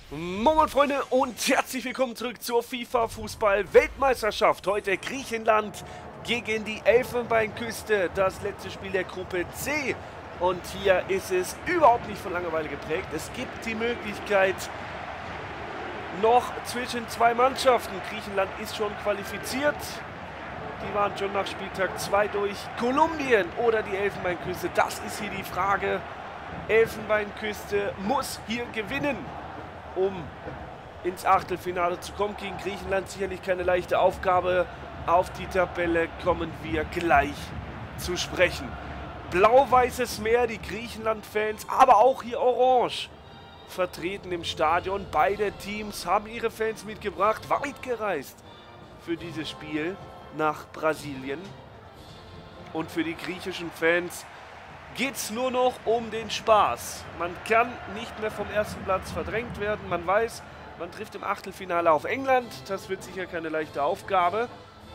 Moin Freunde und herzlich willkommen zurück zur FIFA Fußball Weltmeisterschaft. Heute Griechenland gegen die Elfenbeinküste, das letzte Spiel der Gruppe C. Und hier ist es überhaupt nicht von Langeweile geprägt. Es gibt die Möglichkeit noch zwischen zwei Mannschaften. Griechenland ist schon qualifiziert. Die waren schon nach Spieltag 2 durch. Kolumbien oder die Elfenbeinküste, das ist hier die Frage. Elfenbeinküste muss hier gewinnen, um ins Achtelfinale zu kommen. Gegen Griechenland sicherlich keine leichte Aufgabe. Auf die Tabelle kommen wir gleich zu sprechen. Blau-weißes Meer, die Griechenland-Fans, aber auch hier orange vertreten im Stadion. Beide Teams haben ihre Fans mitgebracht, weit gereist für dieses Spiel nach Brasilien. Und für die griechischen Fans geht es nur noch um den Spaß. Man kann nicht mehr vom ersten Platz verdrängt werden. Man weiß, man trifft im Achtelfinale auf England. Das wird sicher keine leichte Aufgabe.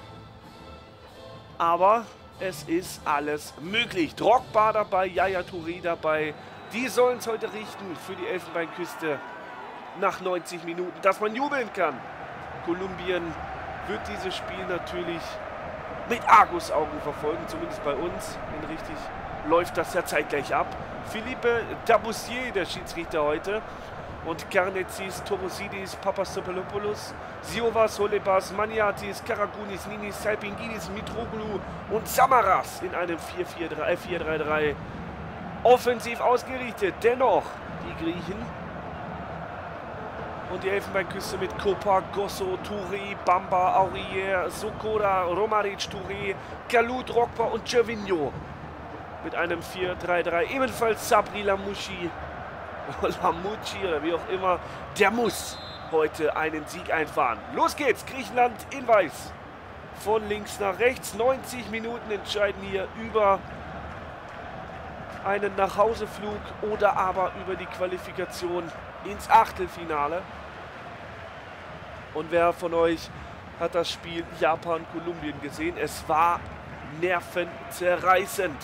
Aber es ist alles möglich. Drogba dabei, Yaya Touré dabei. Die sollen es heute richten für die Elfenbeinküste nach 90 Minuten, dass man jubeln kann. Kolumbien wird dieses Spiel natürlich mit Argusaugen verfolgen, zumindest bei uns. Denn richtig läuft das ja zeitgleich ab. Philippe Dabussier, der Schiedsrichter heute. Und Karnetsis, Torosidis, Papastopoulos, Siovas, Holebas, Maniatis, Karagounis, Ninis, Salpingidis, Mitroglou und Samaras in einem 4-3-3. Offensiv ausgerichtet. Dennoch die Griechen. Und die Elfenbeinküste mit Kopa, Gosso, Touré, Bamba, Aurier, Sokora, Romaric, Touré, Kalou, Drogba und Gervinho. Mit einem 4-3-3. Ebenfalls Sabri Lamouchi oder wie auch immer. Der muss heute einen Sieg einfahren. Los geht's. Griechenland in weiß. Von links nach rechts. 90 Minuten entscheiden hier über einen Nachhauseflug oder aber über die Qualifikation ins Achtelfinale. Und wer von euch hat das Spiel Japan-Kolumbien gesehen? Es war nervenzerreißend.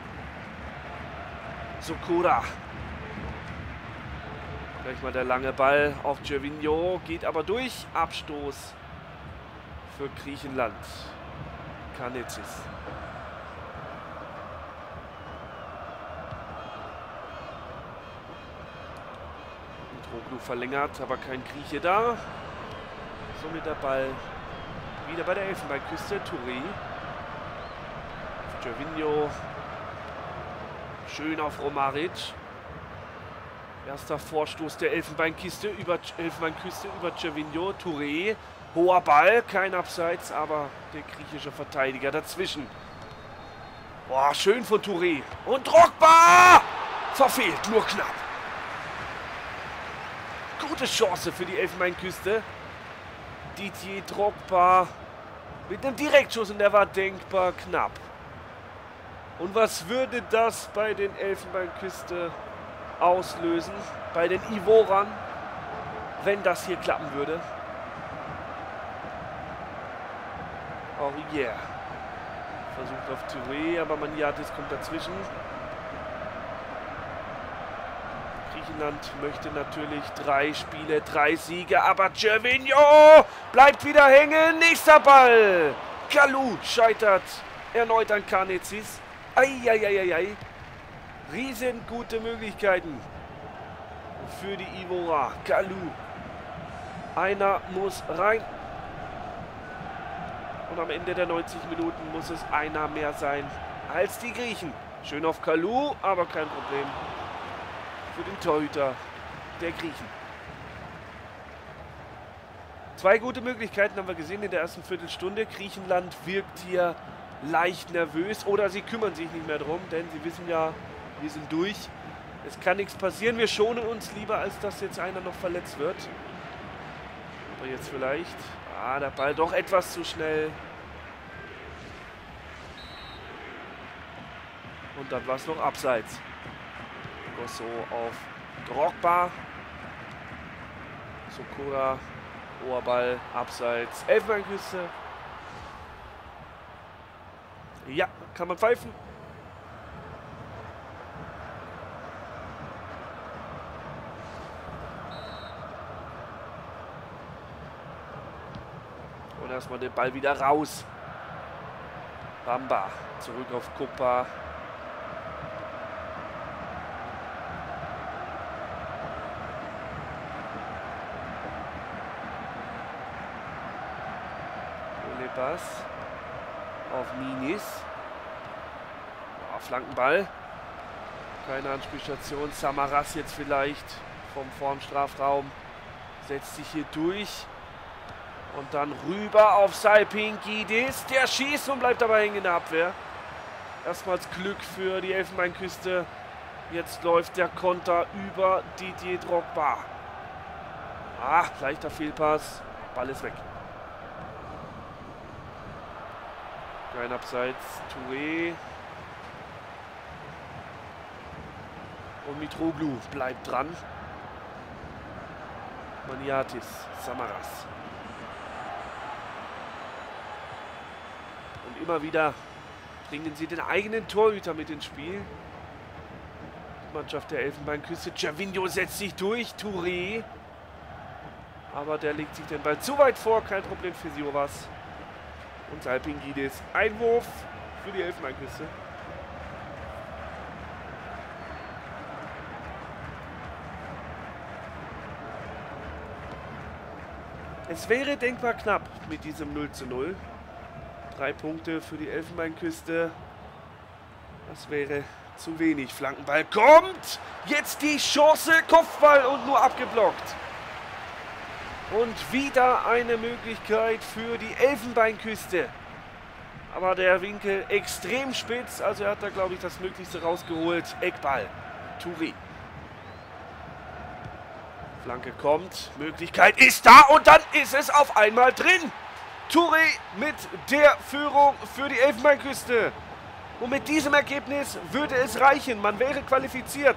Sokora. Gleich mal der lange Ball auf Gervinho. Geht aber durch. Abstoß für Griechenland. Karnetsis. Mitroglou verlängert, aber kein Grieche da. Somit der Ball wieder bei der Elfenbeinküste. Touré. Gervinho. Schön auf Romaric. Erster Vorstoß der Elfenbeinküste über Gervinho. Touré. Hoher Ball, kein Abseits, aber der griechische Verteidiger dazwischen. Boah, schön von Touré. Und Drogba! Verfehlt, nur knapp. Gute Chance für die Elfenbeinküste. Didier Drogba mit einem Direktschuss und der war denkbar knapp. Und was würde das bei den Elfenbeinküste auslösen, bei den Ivorern, wenn das hier klappen würde? Aurier versucht auf Touré, aber Maniatis kommt dazwischen. Griechenland möchte natürlich 3 Spiele, 3 Siege, aber Gervinho bleibt wieder hängen. Nächster Ball. Kalou scheitert erneut an Karnetsis. Eieieiei. Riesengute Möglichkeiten für die Ivora. Kalou. Einer muss rein. Und am Ende der 90 Minuten muss es einer mehr sein als die Griechen. Schön auf Kalou, aber kein Problem für den Torhüter der Griechen. 2 gute Möglichkeiten haben wir gesehen in der ersten Viertelstunde. Griechenland wirkt hier leicht nervös oder sie kümmern sich nicht mehr drum, denn sie wissen ja, wir sind durch. Es kann nichts passieren. Wir schonen uns lieber, als dass jetzt einer noch verletzt wird. Aber jetzt vielleicht. Ah, der Ball doch etwas zu schnell. Und dann war es noch abseits. Gosso auf Drogba. Sokora. Hoher Ball, abseits. Elfenbeinküste. Ja, kann man pfeifen. Und erstmal den Ball wieder raus. Bamba zurück auf Kuppa. Pass auf Minis. Flankenball. Keine Anspielstation. Samaras jetzt vielleicht vorm Strafraum. Setzt sich hier durch. Und dann rüber auf Salpingidis. Der schießt und bleibt aber hängen in der Abwehr. Erstmals Glück für die Elfenbeinküste. Jetzt läuft der Konter über Didier Drogba. Leichter Fehlpass. Ball ist weg. Kein Abseits. Touré. Und Mitroglou bleibt dran. Maniatis. Samaras. Und immer wieder bringen sie den eigenen Torhüter mit ins Spiel. Die Mannschaft der Elfenbeinküste. Gervinho setzt sich durch. Touré. Aber der legt sich den Ball zu weit vor. Kein Problem für Siovas. Und Salpingidis. Einwurf für die Elfenbeinküste. Es wäre denkbar knapp mit diesem 0:0. 3 Punkte für die Elfenbeinküste. Das wäre zu wenig. Flankenball kommt. Jetzt die Chance. Kopfball und nur abgeblockt. Und wieder eine Möglichkeit für die Elfenbeinküste. Aber der Winkel extrem spitz. Also er hat da, glaube ich, das Möglichste rausgeholt. Eckball. Touré. Flanke kommt. Möglichkeit ist da. Und dann ist es auf einmal drin. Touré mit der Führung für die Elfenbeinküste. Und mit diesem Ergebnis würde es reichen. Man wäre qualifiziert.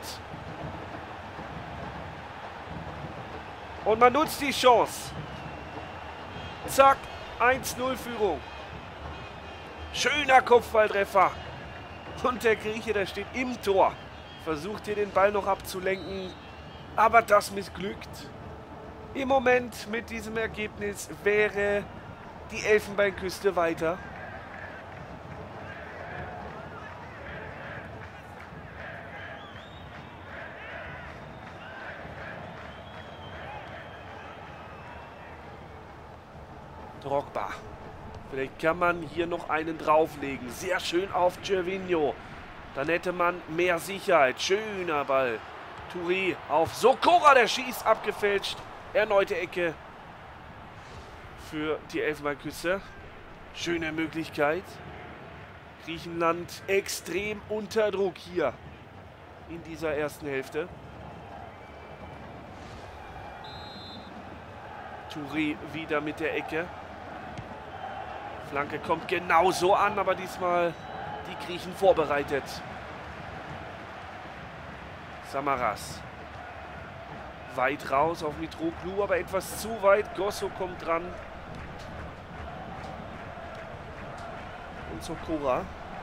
Und man nutzt die Chance. Zack, 1:0 Führung. Schöner Kopfballtreffer. Und der Grieche, der steht im Tor. Versucht hier den Ball noch abzulenken. Aber das missglückt. Im Moment mit diesem Ergebnis wäre die Elfenbeinküste weiter. Drogba. Vielleicht kann man hier noch einen drauflegen. Sehr schön auf Gervinho. Dann hätte man mehr Sicherheit. Schöner Ball. Touré auf Sokora. Der schießt abgefälscht. Erneute Ecke für die Elfenbeinküste. Schöne Möglichkeit. Griechenland extrem unter Druck hier in dieser ersten Hälfte. Touré wieder mit der Ecke. Flanke kommt genauso an, aber diesmal die Griechen vorbereitet. Samaras. Weit raus auf Mitroglou, aber etwas zu weit. Gosso kommt dran. Und Sokora.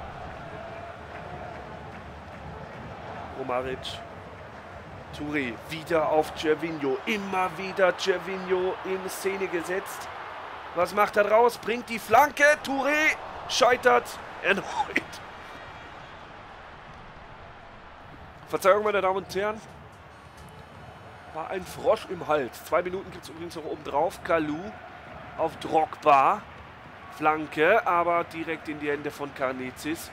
Romaric. Touré wieder auf Gervinho. Immer wieder Gervinho in Szene gesetzt. Was macht er draus? Bringt die Flanke. Touré scheitert erneut. Verzeihung, meine Damen und Herren. War ein Frosch im Hals. 2 Minuten gibt es übrigens noch oben drauf. Kalou auf Drogba. Flanke, aber direkt in die Hände von Karnezis.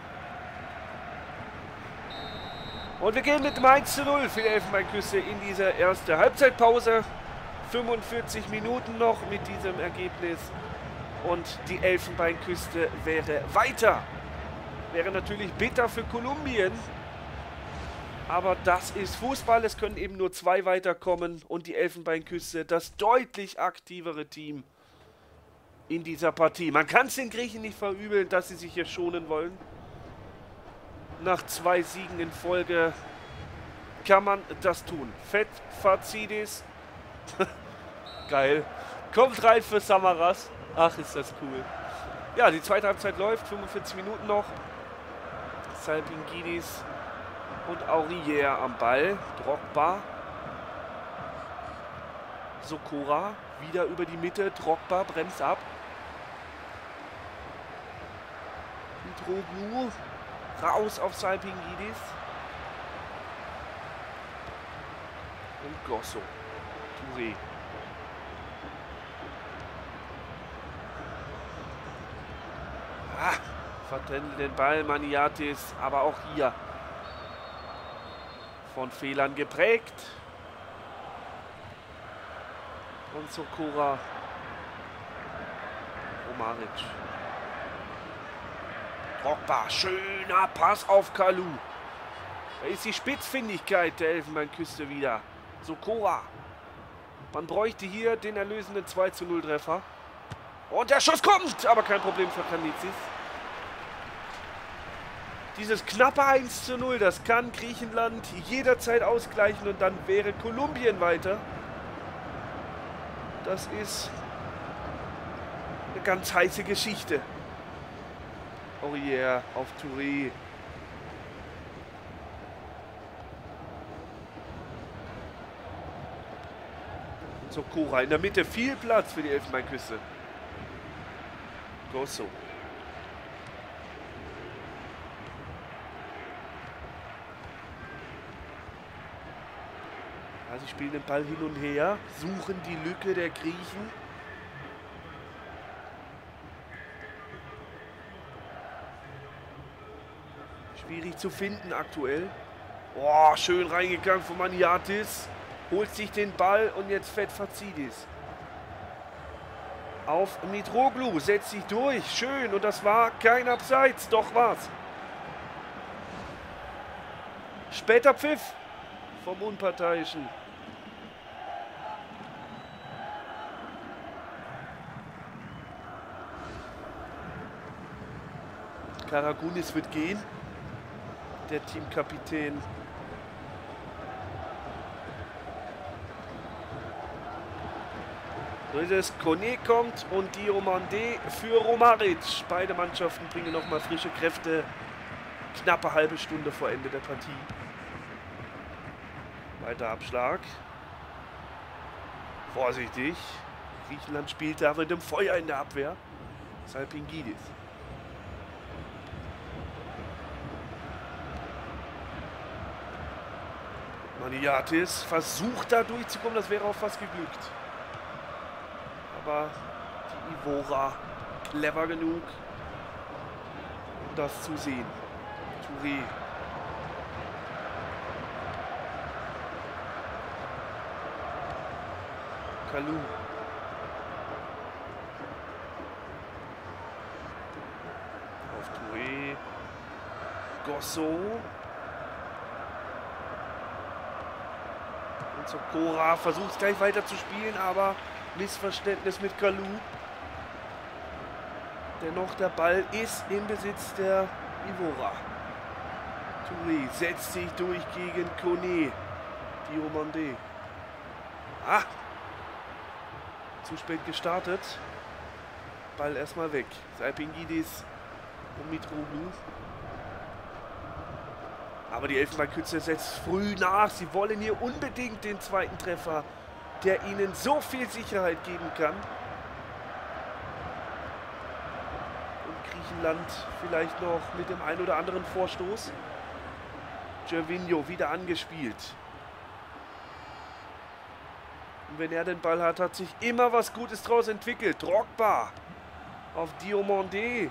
Und wir gehen mit dem 1:0 für die Elfenbeinküste in diese erste Halbzeitpause. 45 Minuten noch mit diesem Ergebnis. Und die Elfenbeinküste wäre weiter. Wäre natürlich bitter für Kolumbien. Aber das ist Fußball. Es können eben nur 2 weiterkommen. Und die Elfenbeinküste, das deutlich aktivere Team in dieser Partie. Man kann es den Griechen nicht verübeln, dass sie sich hier schonen wollen. Nach 2 Siegen in Folge kann man das tun. Fett, Fazidis. Geil. Kommt rein für Samaras. Ach, ist das cool. Ja, die zweite Halbzeit läuft. 45 Minuten noch. Salpingidis und Aurier am Ball. Drogba. Sokora. Wieder über die Mitte. Drogba bremst ab. Mitroglou. Raus auf Salpingidis. Und Gosso. Touré. Vertendelt den Ball, Maniatis, aber auch hier von Fehlern geprägt. Und Sokora. Omaric. Drogba, schöner Pass auf Kalou. Da ist die Spitzfindigkeit der Elfenbeinküste wieder. Sokora. Man bräuchte hier den erlösenden 2:0 Treffer. Und der Schuss kommt, aber kein Problem für Kanizis. Dieses knappe 1:0, das kann Griechenland jederzeit ausgleichen und dann wäre Kolumbien weiter. Das ist eine ganz heiße Geschichte. Aurier auf Touré. Und Sokora in der Mitte, viel Platz für die Elfenbeinküste. Gosso. Sie spielen den Ball hin und her, suchen die Lücke der Griechen. Schwierig zu finden aktuell. Oh, schön reingegangen von Maniatis. Holt sich den Ball und jetzt fährt Fazidis. Auf Mitroglou, setzt sich durch. Schön, und das war kein Abseits, doch war's. Später Pfiff vom Unparteiischen. Karagunis wird gehen, der Teamkapitän. So ist es, Kone kommt und Diomande für Romaric. Beide Mannschaften bringen nochmal frische Kräfte. Knappe halbe Stunde vor Ende der Partie. Weiter Abschlag. Vorsichtig. Griechenland spielt da mit dem Feuer in der Abwehr. Salpingidis. Maniatis versucht da durchzukommen, das wäre auch fast geglückt. Aber die Ivora clever genug, um das zu sehen. Touré. Kalou. Auf Touré. Gosso. Sokora versucht gleich weiter zu spielen, aber Missverständnis mit Kalou. Dennoch, der Ball ist im Besitz der Ivora. Touré setzt sich durch gegen Kone. Diomande. Zu spät gestartet. Ball erstmal weg. Salpingidis und Mitroglou. Aber die Elfenbeinküste setzt früh nach. Sie wollen hier unbedingt den zweiten Treffer, der ihnen so viel Sicherheit geben kann. Und Griechenland vielleicht noch mit dem einen oder anderen Vorstoß. Gervinho wieder angespielt. Und wenn er den Ball hat, hat sich immer was Gutes draus entwickelt. Drogba auf Diomande.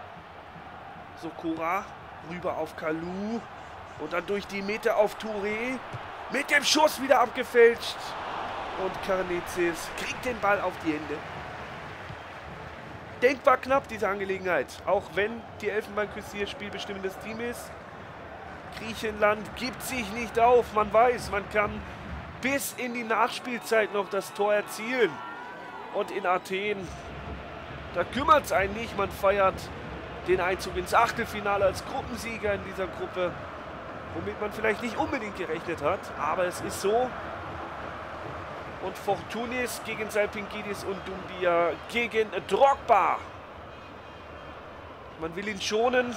Sokora rüber auf Kalou. Und dann durch die Mitte auf Touré. Mit dem Schuss wieder abgefälscht. Und Karnezis kriegt den Ball auf die Hände. Denkbar knapp, diese Angelegenheit. Auch wenn die Elfenbeinküste hier spielbestimmendes Team ist. Griechenland gibt sich nicht auf. Man weiß, man kann bis in die Nachspielzeit noch das Tor erzielen. Und in Athen, da kümmert es einen nicht. Man feiert den Einzug ins Achtelfinale als Gruppensieger in dieser Gruppe. Womit man vielleicht nicht unbedingt gerechnet hat, aber es ist so. Und Fortunis gegen Salpingidis und Doumbia gegen Drogba. Man will ihn schonen.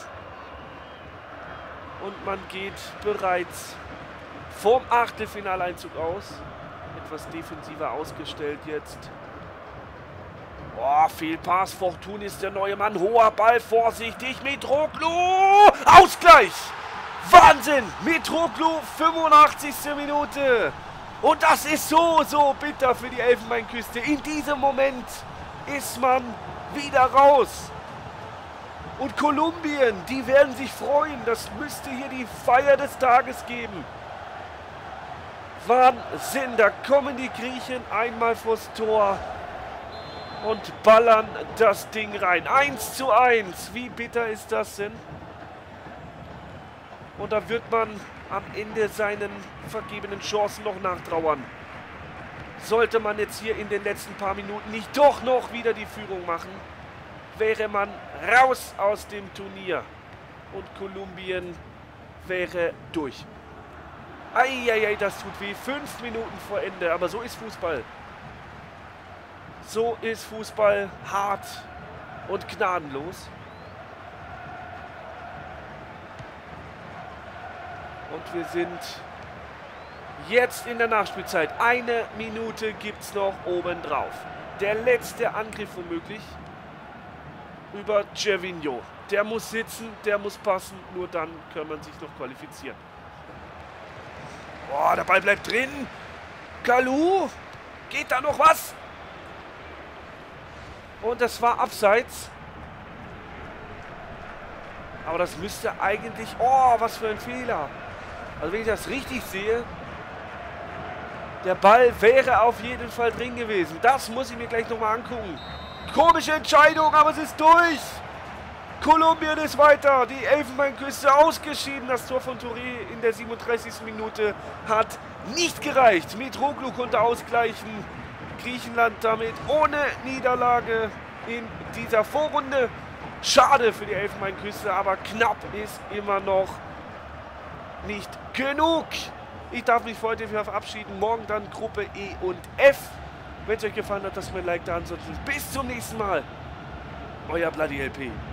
Und man geht bereits vorm Achtelfinaleinzug aus. Etwas defensiver ausgestellt jetzt. Oh, Fehlpass. Fortun ist der neue Mann. Hoher Ball, vorsichtig. Mitroglou. Ausgleich. Wahnsinn. Mitroglou, 85. Minute. Und das ist so bitter für die Elfenbeinküste. In diesem Moment ist man wieder raus. Und Kolumbien, die werden sich freuen. Das müsste hier die Feier des Tages geben. Wahnsinn, da kommen die Griechen einmal vors Tor und ballern das Ding rein. 1:1, wie bitter ist das denn? Und da wird man am Ende seinen vergebenen Chancen noch nachtrauern. Sollte man jetzt hier in den letzten paar Minuten nicht doch noch wieder die Führung machen, wäre man raus aus dem Turnier und Kolumbien wäre durch. Eieiei, das tut weh. 5 Minuten vor Ende, aber so ist Fußball. So ist Fußball, hart und gnadenlos. Und wir sind jetzt in der Nachspielzeit. 1 Minute gibt es noch obendrauf. Der letzte Angriff womöglich über Gervinho. Der muss sitzen, der muss passen, nur dann kann man sich noch qualifizieren. Boah, der Ball bleibt drin. Kalou, geht da noch was? Und das war abseits. Aber das müsste eigentlich... Oh, was für ein Fehler. Also wenn ich das richtig sehe, der Ball wäre auf jeden Fall drin gewesen. Das muss ich mir gleich nochmal angucken. Komische Entscheidung, aber es ist durch. Kolumbien ist weiter. Die Elfenbeinküste ausgeschieden. Das Tor von Touré in der 37. Minute hat nicht gereicht. Mitroglou konnte ausgleichen. Griechenland damit ohne Niederlage in dieser Vorrunde. Schade für die Elfenbeinküste, aber knapp ist immer noch nicht genug. Ich darf mich für heute verabschieden. Morgen dann Gruppe E und F. Wenn es euch gefallen hat, lasst mir ein Like da. Ansonsten bis zum nächsten Mal. Euer Bloody LP.